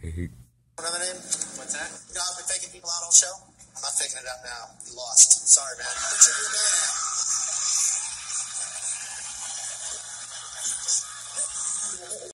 Another name? What's that? You know, I've been faking people out all show. I'm not faking it out now. You lost. Sorry, man.